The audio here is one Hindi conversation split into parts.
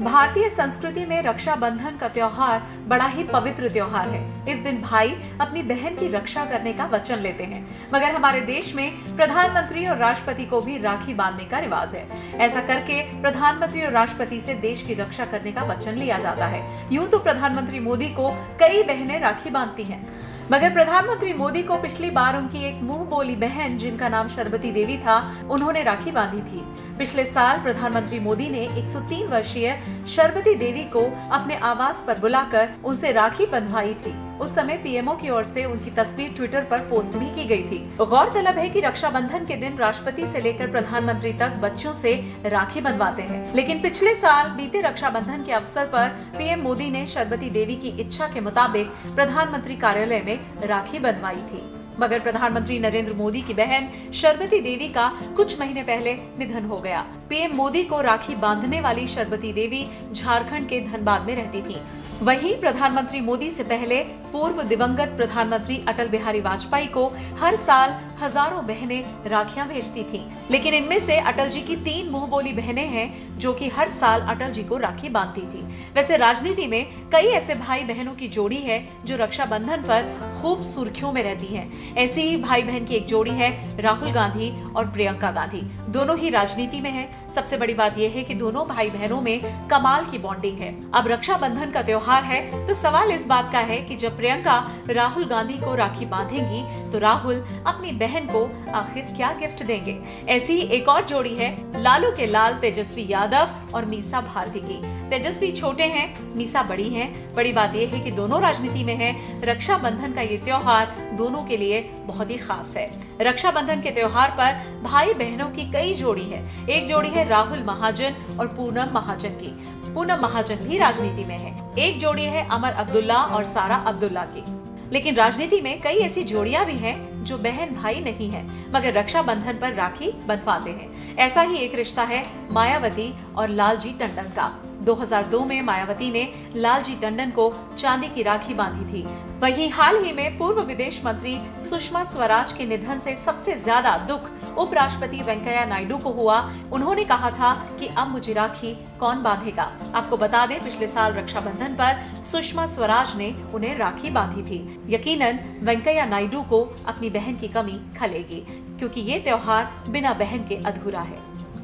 भारतीय संस्कृति में रक्षाबंधन का त्योहार बड़ा ही पवित्र त्योहार है। इस दिन भाई अपनी बहन की रक्षा करने का वचन लेते हैं, मगर हमारे देश में प्रधानमंत्री और राष्ट्रपति को भी राखी बांधने का रिवाज है। ऐसा करके प्रधानमंत्री और राष्ट्रपति से देश की रक्षा करने का वचन लिया जाता है। यूं तो प्रधानमंत्री मोदी को कई बहनें राखी बांधती हैं, मगर प्रधानमंत्री मोदी को पिछली बार उनकी एक मुंह बोली बहन, जिनका नाम शर्बती देवी था, उन्होंने राखी बांधी थी। पिछले साल प्रधानमंत्री मोदी ने 103 वर्षीय शर्बती देवी को अपने आवास पर बुलाकर उनसे राखी बंधवाई थी। उस समय पीएमओ की ओर से उनकी तस्वीर ट्विटर पर पोस्ट भी की गई थी। गौरतलब है कि रक्षाबंधन के दिन राष्ट्रपति से लेकर प्रधानमंत्री तक बच्चों से राखी बंधवाते हैं, लेकिन पिछले साल बीते रक्षाबंधन के अवसर पर पीएम मोदी ने शर्बती देवी की इच्छा के मुताबिक प्रधानमंत्री कार्यालय में राखी बंधवाई थी। मगर प्रधानमंत्री नरेंद्र मोदी की बहन शर्बती देवी का कुछ महीने पहले निधन हो गया। पीएम मोदी को राखी बांधने वाली शर्बती देवी झारखंड के धनबाद में रहती थी। वहीं प्रधानमंत्री मोदी से पहले पूर्व दिवंगत प्रधानमंत्री अटल बिहारी वाजपेयी को हर साल हजारों बहनें राखियां भेजती थीं, लेकिन इनमें से अटल जी की 3 मुंह बोली बहनें हैं जो कि हर साल अटल जी को राखी बांधती थी। वैसे राजनीति में कई ऐसे भाई बहनों की जोड़ी है जो रक्षाबंधन पर खूब सुर्खियों में रहती हैं। ऐसी ही भाई बहन की एक जोड़ी है राहुल गांधी और प्रियंका गांधी। दोनों ही राजनीति में है। सबसे बड़ी बात यह है कि दोनों भाई बहनों में कमाल की बॉन्डिंग है। अब रक्षाबंधन का त्योहार है तो सवाल इस बात का है कि जब प्रियंका राहुल गांधी को राखी बांधेंगी तो राहुल अपनी बहन को आखिर क्या गिफ्ट देंगे। ऐसी ही एक और जोड़ी है लालू के लाल तेजस्वी यादव और मीसा भारती की। तेजस्वी छोटे हैं, मीसा बड़ी हैं। बड़ी बात यह है कि दोनों राजनीति में हैं। रक्षाबंधन का ये त्योहार दोनों के लिए बहुत ही खास है। रक्षाबंधन के त्योहार पर भाई बहनों की कई जोड़ी है। एक जोड़ी है राहुल महाजन और पूनम महाजन की। पूनम महाजन भी राजनीति में है। एक जोड़ी है अमर अब्दुल्ला और सारा अब्दुल्ला की। लेकिन राजनीति में कई ऐसी जोड़ियां भी हैं जो बहन भाई नहीं है, मगर रक्षाबंधन पर राखी बंधवाते हैं। ऐसा ही एक रिश्ता है मायावती और लालजी टंडन का। 2002 में मायावती ने लालजी टंडन को चांदी की राखी बांधी थी। वहीं हाल ही में पूर्व विदेश मंत्री सुषमा स्वराज के निधन से सबसे ज्यादा दुख उपराष्ट्रपति वेंकैया नायडू को हुआ। उन्होंने कहा था कि अब मुझे राखी कौन बांधेगा। आपको बता दें, पिछले साल रक्षाबंधन पर सुषमा स्वराज ने उन्हें राखी बांधी थी। यकीनन वेंकैया नायडू को अपनी बहन की कमी खलेगी, क्योंकि ये त्योहार बिना बहन के अधूरा है।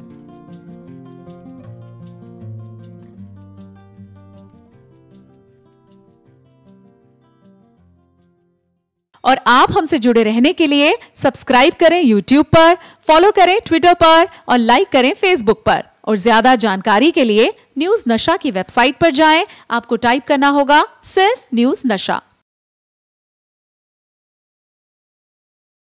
और आप हमसे जुड़े रहने के लिए सब्सक्राइब करें YouTube पर, फॉलो करें ट्विटर पर और लाइक करें Facebook पर। और ज्यादा जानकारी के लिए न्यूज़ नशा की वेबसाइट पर जाएं। आपको टाइप करना होगा सिर्फ न्यूज़ नशा।